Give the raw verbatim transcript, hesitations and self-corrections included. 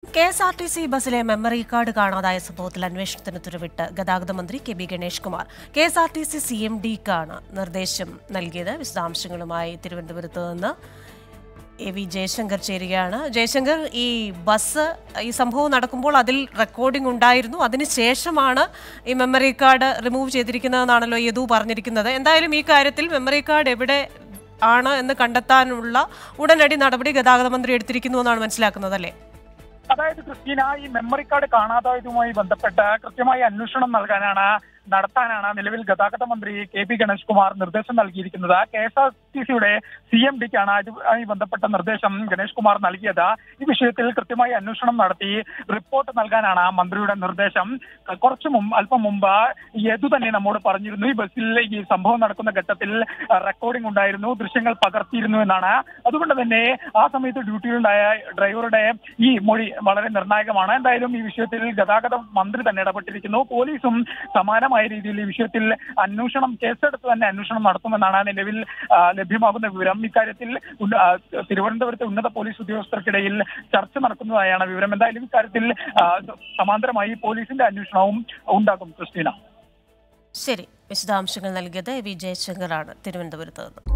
K S R T C ബസ്സിലെ memory card കാണാതായ സംഭവത്തിൽ അന്വേഷണത്തിന് തുറവിട്ട് ഗതാഗത മന്ത്രി K B Ganesh Kumar K S R T C C M ഡിക്കാണ് നിർദ്ദേശം നൽകിയത്. വിശദാംശങ്ങളുമായി തിരുവനന്തപുരത്ത് നിന്ന് എ വി ജയശങ്കർ ചേരുകയാണ്. ജയശങ്കർ, ഈ ബസ് ഈ സംഭവം നടക്കുമ്പോൾ അതിൽ റെക്കോർഡിംഗ് ഉണ്ടായിരുന്നു, അതിനുശേഷമാണ് ഈ മെമ്മറി കാർഡ് റിമൂവ് ചെയ്തിരിക്കുന്നതെന്നാണല്ലോ യദു പറഞ്ഞിരിക്കുന്നത്. എന്തായാലും ഈ കാര്യത്തിൽ മെമ്മറി കാർഡ് എവിടെ ആണ് എന്ന് കണ്ടെത്താനുള്ള ഉടനടി നടപടി ഗതാഗത മന്ത്രി എടുത്തിരിക്കുന്നു എന്നാണ് മനസ്സിലാക്കുന്നത്, അല്ലേ? അതായത് ക്രിസ്റ്റീന, ഈ മെമ്മറി കാർഡ് കാണാതായതുമായി ബന്ധപ്പെട്ട് കൃത്യമായി അന്വേഷണം നൽകാനാണ് നടത്താനാണ് നിലവിൽ ഗതാഗത മന്ത്രി കെ പി ഗണേഷ് കുമാർ നിർദ്ദേശം നൽകിയിരിക്കുന്നത്. കെ എസ് ആർ ടി സിയുടെ സി എം ഡിക്കാണ് ഇതുമായി ബന്ധപ്പെട്ട നിർദ്ദേശം ഗണേഷ് കുമാർ നൽകിയത്. ഈ വിഷയത്തിൽ കൃത്യമായി അന്വേഷണം നടത്തി റിപ്പോർട്ട് നൽകാനാണ് മന്ത്രിയുടെ നിർദ്ദേശം. കുറച്ചു മുമ്പ് അല്പം മുമ്പ് യദു തന്നെ നമ്മോട് പറഞ്ഞിരുന്നു, ഈ ബസ്സിൽ ഈ സംഭവം നടക്കുന്ന ഘട്ടത്തിൽ റെക്കോർഡിംഗ് ഉണ്ടായിരുന്നു, ദൃശ്യങ്ങൾ പകർത്തിയിരുന്നു എന്നാണ്. അതുകൊണ്ട് തന്നെ ആ സമയത്ത് ഡ്യൂട്ടിയിലുണ്ടായ ഡ്രൈവറുടെ ഈ മൊഴി വളരെ നിർണായകമാണ്. എന്തായാലും ഈ വിഷയത്തിൽ ഗതാഗത മന്ത്രി തന്നെ ഇടപെട്ടിരിക്കുന്നു. പോലീസും സമാനമായ രീതിയിൽ ഈ വിഷയത്തിൽ അന്വേഷണം കേസെടുത്ത് തന്നെ അന്വേഷണം നടത്തുമെന്നാണ് നിലവിൽ ലഭ്യമാകുന്ന വിവരം. ഇക്കാര്യത്തിൽ തിരുവനന്തപുരത്തെ ഉന്നത പോലീസ് ഉദ്യോഗസ്ഥർക്കിടയിൽ ചർച്ച നടക്കുന്നതായാണ് വിവരം. എന്തായാലും ഇക്കാര്യത്തിൽ സമാന്തരമായി പോലീസിന്റെ അന്വേഷണവും ഉണ്ടാകും. ക്രിസ്റ്റീന, ശരി. വിശദാംശങ്ങൾ നൽകിയത് വി ജയശങ്കറാണ് തിരുവനന്തപുരത്ത് നിന്ന്.